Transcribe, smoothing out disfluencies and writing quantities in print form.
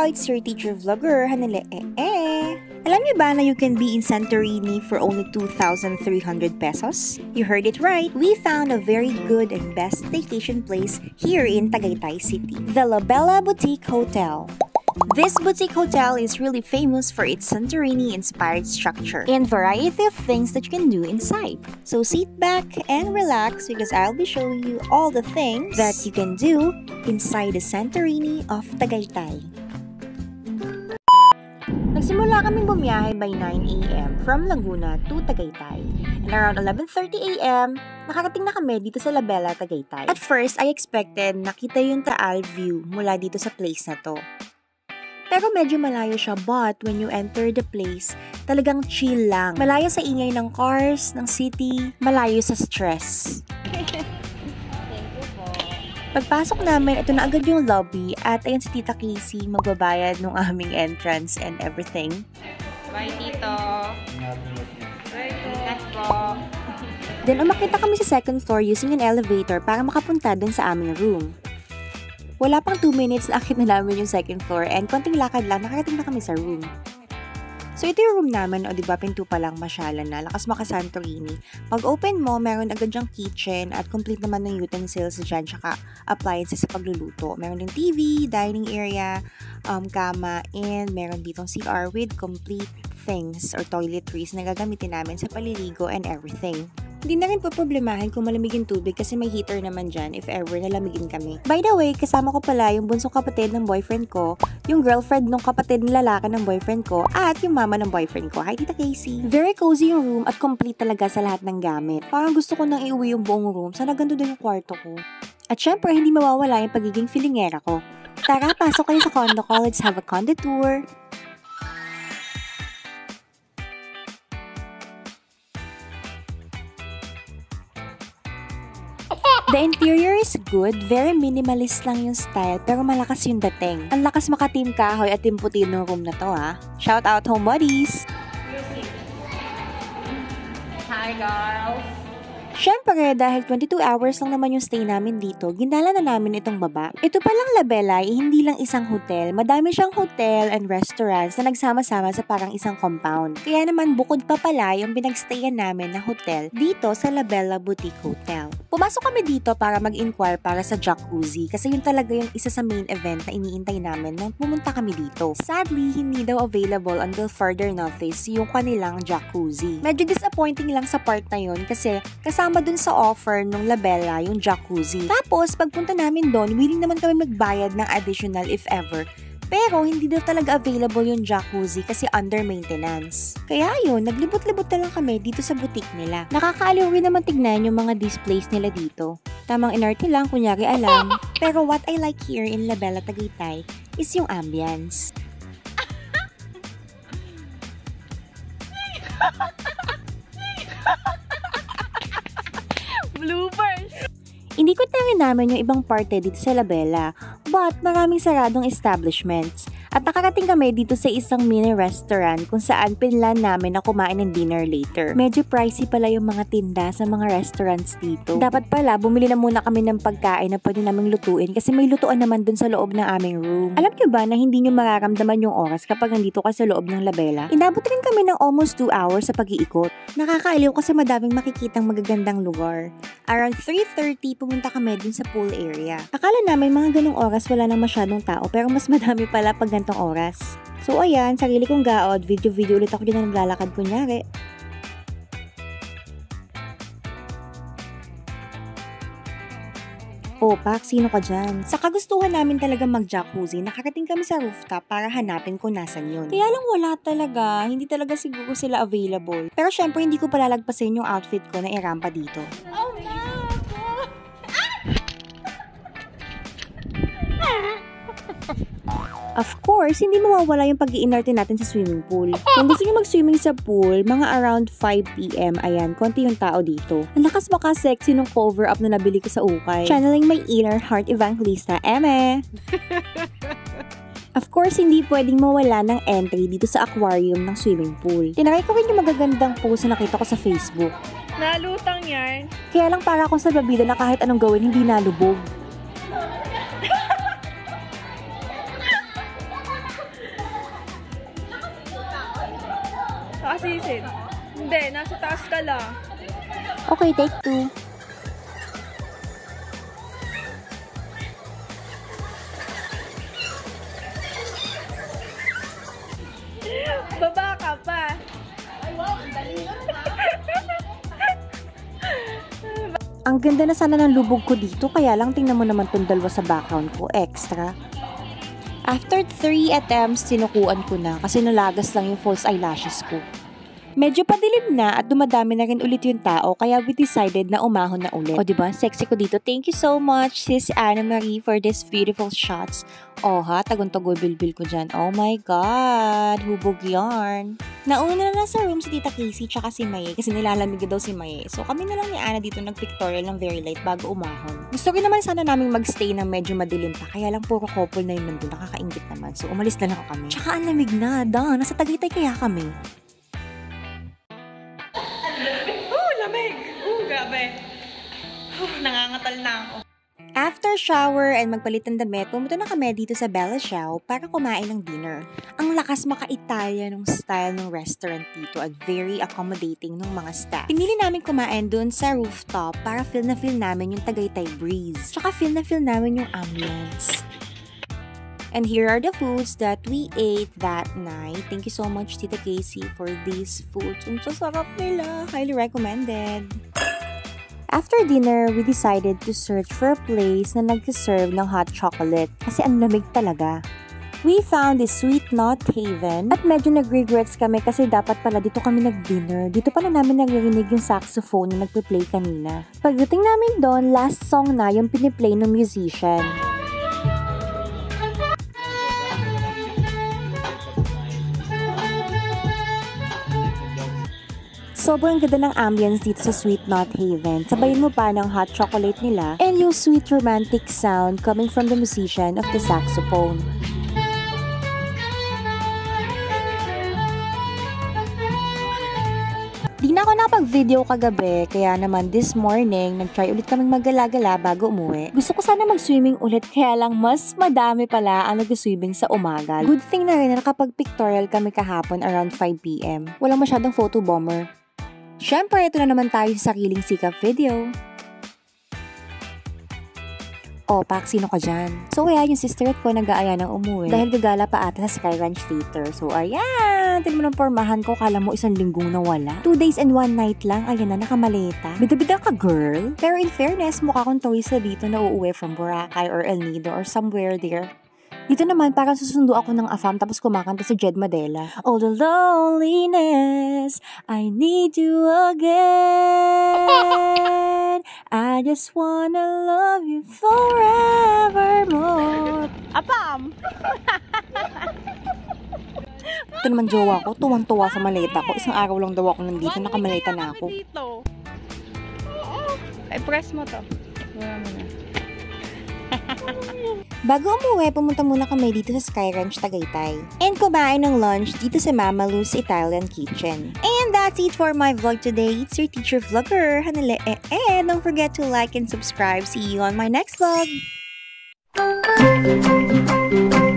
Ciao! It's your teacher vlogger, Hanele. Alam niyo ba na you can be in Santorini for only 2,300 pesos? You heard it right! We found a very good and best staycation place here in Tagaytay City, the La Bella Boutique Hotel. This boutique hotel is really famous for its Santorini-inspired structure and variety of things that you can do inside. So sit back and relax because I'll be showing you all the things that you can do inside the Santorini of Tagaytay. Nagsimula kaming bumiyahe by 9 a.m. from Laguna to Tagaytay. And around 11:30 a.m., nakarating na kami dito sa La Bella, Tagaytay. At first, I expected nakita yung Taal view mula dito sa place na to. Pero medyo malayo siya, but when you enter the place, talagang chill lang. Malayo sa ingay ng cars, ng city, malayo sa stress. Thank you po. Pagpasok namin, ito na agad yung lobby at ayan si Tita Casey magbabayad ng aming entrance and everything. Bye, Tito. Bye po. Then umakyat kami sa second floor using an elevator para makapunta dun sa aming room. Wala pang 2 minutes na akit na namin yung second floor and konting lakad lang, nakarating na kami sa room. So ito yung room namin, o diba pinto pa lang masyalan na, lakas maka Santorini. Pag open mo, meron agad yung kitchen at complete naman ng utensils dyan, tsaka appliances sa pagluluto. Meron din TV, dining area, kama, and meron ditong CR with complete things or toiletries na gagamitin namin sa paliligo and everything. Hindi na rin po problemahin kung malamig yung tubig kasi may heater naman dyan if ever nalamigin kami. By the way, kasama ko pala yung bunsong kapatid ng boyfriend ko, yung girlfriend ng kapatid ng lalaki ng boyfriend ko, at yung mama ng boyfriend ko. Hi, Tita Casey! Very cozy yung room at complete talaga sa lahat ng gamit. Parang gusto ko nang iuwi yung buong room, sana ganito din yung kwarto ko. At syempre, hindi mawawala yung pagiging feelingera ko. Tara, pasok kayo sa condo ko. Let's have a condo tour! The interior is good, very minimalist lang yung style, pero malakas yung dating. Ang lakas maka-team kahoy at team puti ng room na to ha. Shout out home buddies! Hi, girls! Syempre, dahil 22 hours lang naman yung stay namin dito, ginala na namin itong baba. Ito palang La Bella ay hindi lang isang hotel. Madami siyang hotel and restaurants na nagsama-sama sa parang isang compound. Kaya naman bukod pa pala yung pinagstayan namin na hotel dito sa La Bella Boutique Hotel. Pumasok kami dito para mag-inquire para sa jacuzzi kasi yun talaga yung isa sa main event na iniintay namin nung pumunta kami dito. Sadly, hindi daw available until further notice yung kanilang jacuzzi. Medyo disappointing lang sa part na yun kasi kasama dun sa offer nung La Bella yung jacuzzi. Tapos, pagpunta namin doon, willing naman kami magbayad ng additional if ever. Pero, hindi daw talaga available yung jacuzzi kasi under maintenance. Kaya yun, naglibot-libot na lang kami dito sa boutique nila. Nakakaaliw rin naman tignan yung mga displays nila dito. Tamang inarte lang, kunyari alam. Pero what I like here in La Bella Tagaytay is yung ambience. Bloopers! Inikot na rin namin yung ibang parte dito sa La Bella, but maraming saradong establishments. At nakarating kami dito sa isang mini restaurant kung saan pinlan namin na kumain ng dinner later. Medyo pricey pala yung mga tinda sa mga restaurants dito. Dapat pala, bumili na muna kami ng pagkain na pwede naming lutuin kasi may lutuan naman dun sa loob ng aming room. Alam nyo ba na hindi nyo mararamdaman yung oras kapag nandito ka sa loob ng La Bella? Inabot rin kami ng almost 2 hours sa pag-iikot. Nakakaaliw kasi madaming makikitang magagandang lugar. Around 3:30, pumunta kami dun sa pool area. Akala namin mga ganong oras wala nang masyadong tao pero mas madami pala pag ganitong oras. So ayan, sarili kong gaod, video ulit ako dyan na naglalakad kunyari. Oh, Pak, sino ka dyan? Sa kagustuhan namin talaga mag-jacuzzi, nakarating kami sa rooftop para hanapin kung nasan yun. Kaya lang wala talaga, hindi talaga siguro sila available. Pero syempre hindi ko palalagpasin yung outfit ko na irampa dito. Oh no! Of course, hindi mawawala yung pag-iinarte natin sa swimming pool. Kung gusto nyo mag-swimming sa pool, mga around 5 p.m, ayan, konti yung tao dito. Ang lakas maka-sexy nung cover up na nabili ko sa ukay. Channeling my inner heart evangelista, Eme! Of course, hindi pwedeng mawala ng entry dito sa aquarium ng swimming pool. Tinry ko rin yung magagandang post na nakita ko sa Facebook. Nalutang yan. Kaya lang para akong salbabida na kahit anong gawin, hindi nalubog. Asisid. Hindi, nasa taas ka lang. Okay, take 2. Baba ka pa. Ang ganda na sana ng lubog ko dito, kaya lang tingnan mo naman tong dalawa sa background ko, extra. After 3 attempts, sinukuan ko na kasi nalagas lang yung false eyelashes ko. Medyo padilim na at dumadami na rin ulit yung tao kaya we decided na umahon na ulit. O diba, sexy ko dito. Thank you so much Sis Anna Marie for this beautiful shots. Oh ha, tagon-tagoy bilbil ko dyan. Oh my God, hubog yarn. Nauna na sa room si Tita Casey tsaka si Maye kasi nilalamig daw si Maye. So kami na lang ni Anna dito nag-pictorial ng very light bago umahon. Gusto rin naman sana naming magstay ng medyo madilim pa kaya lang puro couple na yun nandun, nakakaingit naman. So umalis na lang kami. Tsaka ang lamig na, nasa Tagaytay kaya kami. Lamig. Grabe. Nangangatal na ako. After shower and magpalit ng damit, pumunta na kami dito sa Bella Ciao para kumain ng dinner. Ang lakas maka-Italia nung style ng restaurant dito at very accommodating ng mga staff. Pinili namin kumain dun sa rooftop para feel na feel namin yung Tagaytay breeze. Tsaka feel na feel namin yung ambience. And here are the foods that we ate that night. Thank you so much, Tita Casey, for these foods. Ang sasarap nila. Highly recommended. After dinner, we decided to search for a place na nag-serve ng hot chocolate kasi ang lamig talaga. We found this Sweet Not Haven at medyo nag-regrets kami kasi dapat pala dito kami nag-dinner. Dito pala namin naririnig yung saxophone na nagpe-play kanina. Pagdating namin doon, last song na yung piniplay ng musician. Sobrang ganda ng ambience dito sa Sweet Not Haven. Sabayin mo pa ng hot chocolate nila and yung sweet romantic sound coming from the musician of the saxophone. Di na ako nakapag-video kagabi, kaya naman this morning, nag-try ulit kaming maggala-gala bago umuwi. Gusto ko sana mag-swimming ulit, kaya lang mas madami pala ang nag-swimming sa umaga. Good thing na rin na nakapag-pictorial kami kahapon around 5 PM. Walang masyadong photo bomber. Siyempre, ito na naman tayo sa sariling sikap video. O, Pak, sino ka dyan? So, kaya yung sister ko nag-aaya ng umuwi dahil gagala pa ata sa Sky Ranch later. So, ayan! Tignan mo ng pormahan ko, kala mo 1 linggong nawala. 2 days and 1 night lang, ayan na, nakamaleta. Bida-bida ka, girl! Pero in fairness, mukha kong tourist na dito na uuwi from Boracay or El Nido or somewhere there. Dito naman, parang susundo ako ng AFAM tapos kumakanta si Jed Madela. All the loneliness, I need you again. I just wanna love you forevermore. Apam! Ito naman jowa ko, tuwang-tuwa sa maleta ko. Isang araw lang daw ako nandito, nakamaleta na ako. Ay, press mo to. Wala mo na. Bago umuwi, pumunta muna kami dito sa Sky Ranch Tagaytay. And kumain ng lunch dito sa Mama Lou's Italian Kitchen. And that's it for my vlog today. It's your teacher vlogger, Hanale. Don't forget to like and subscribe. See you on my next vlog!